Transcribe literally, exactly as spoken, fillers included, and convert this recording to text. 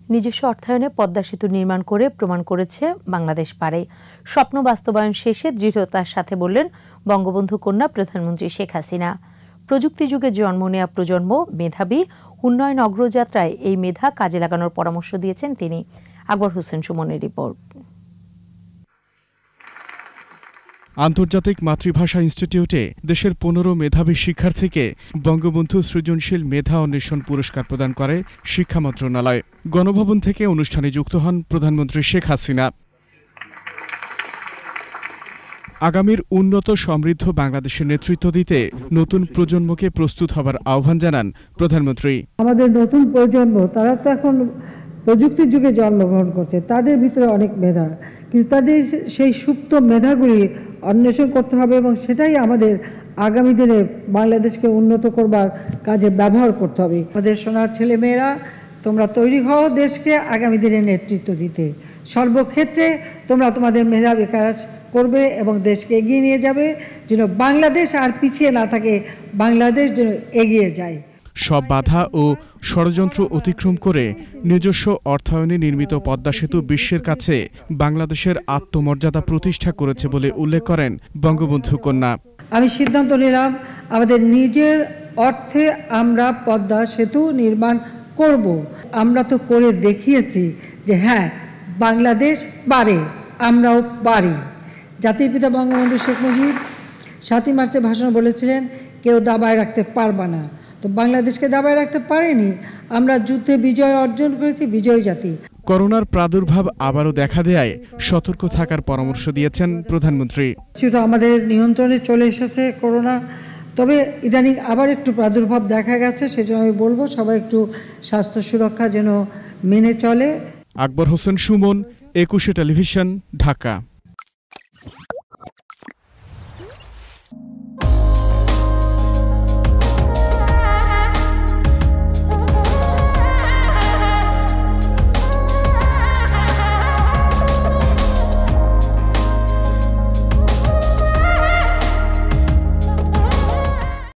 নিজস্ব অর্থায়নে পদ্মা সেতু নির্মাণ করে প্রমাণ করেছে বাংলাদেশ পারে। স্বপ্ন বাস্তবায়ন শেষে দৃঢ়তার সাথে বললেন বঙ্গবন্ধু কন্যা প্রধানমন্ত্রী শেখ হাসিনা। প্রযুক্তি যুগে জন্ম নেওয়া প্রজন্ম মেধাবী, উন্নয়ন অগ্রযাত্রায় এই মেধা কাজে লাগানোর পরামর্শ দিয়েছেন তিনি। আকবর হোসেন সুমনের রিপোর্ট। আন্তর্জাতিক মাতৃভাষা ইনস্টিটিউটে দেশের পনেরো মেধাবী শিক্ষার্থীকে বঙ্গবন্ধু সৃজনশীল মেধা অন্বেষণ পুরস্কার প্রদান করে শিক্ষা মন্ত্রণালয়। গণভবন থেকে অনুষ্ঠানে যুক্ত হন প্রধানমন্ত্রী শেখ হাসিনা। আগামীর উন্নত সমৃদ্ধ বাংলাদেশের নেতৃত্ব দিতে নতুন প্রজন্মকে প্রস্তুত হবার আহ্বান জানান প্রধানমন্ত্রী। আমাদের নতুন প্রজন্ম তারা তো এখন প্রযুক্তির যুগে জন্মগ্রহণ করছে, তাদের ভিতরে অনেক মেধা, কিন্তু তাদের সেই সুপ্ত মেধাগুলি অন্বেষণ করতে হবে এবং সেটাই আমাদের আগামী দিনে বাংলাদেশকে উন্নত করবার কাজে ব্যবহার করতে হবে। আমাদের সোনার ছেলেমেয়েরা, তোমরা তৈরি হও দেশকে আগামী দিনে নেতৃত্ব দিতে। সর্বক্ষেত্রে তোমরা তোমাদের মেধা বিকাশ করবে এবং দেশকে এগিয়ে নিয়ে যাবে, যেন বাংলাদেশ আর পিছিয়ে না থাকে, বাংলাদেশ যেন এগিয়ে যায়। সব বাধা ও ষড়যন্ত্র অতিক্রম করে নিজস্ব অর্থায়নে নির্মিত পদ্মা সেতু বিশ্বের কাছে বাংলাদেশের আত্মমর্যাদা প্রতিষ্ঠা করেছে বলে উল্লেখ করেন বঙ্গবন্ধু কন্যা। আমি সিদ্ধান্ত নিলাম আমাদের নিজের অর্থে আমরা পদ্মা সেতু নির্মাণ করব। আমরা তো করে দেখিয়েছি যে হ্যাঁ, বাংলাদেশ পারে, আমরাও পারি। জাতির পিতা বঙ্গবন্ধু শেখ মুজিব সাতই মার্চে ভাষণ বলেছিলেন, কেউ দাবায় রাখতে পারবে না। তো বাংলাদেশকে দাবায় রাখতে পারেনি, আমরা যুদ্ধে বিজয় অর্জন করেছি, বিজয় জাতি। করোনার প্রাদুর্ভাব আবারও দেখা দেয় সতর্ক থাকার পরামর্শ দিয়েছেন প্রধানমন্ত্রী। সেটা আমাদের নিয়ন্ত্রণে চলে এসেছে করোনা, তবে ইদানিং আবার একটু প্রাদুর্ভাব দেখা গেছে, সেজন্য আমি বলবো সবাই একটু স্বাস্থ্য সুরক্ষা যেন মেনে চলে। আকবর হোসেন সুমন, একুশে টেলিভিশন, ঢাকা।